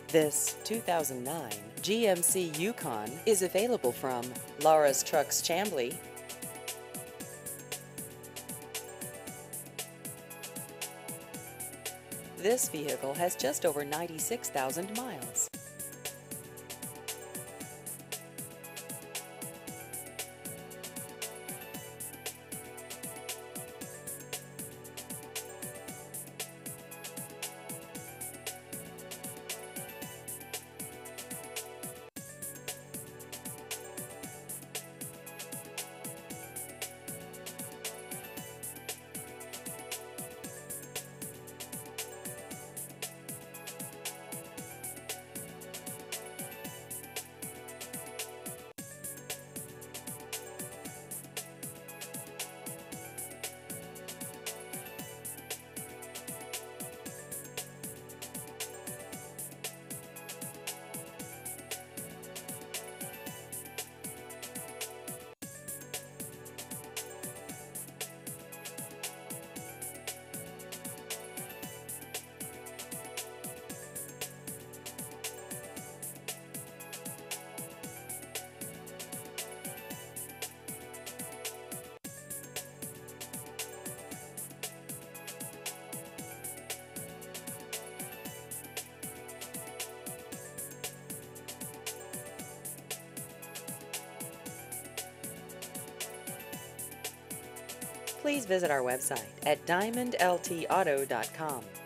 This 2009 GMC Yukon is available from Laura's Trucks Chambly. This vehicle has just over 96,000 miles. Please visit our website at diamondltauto.com.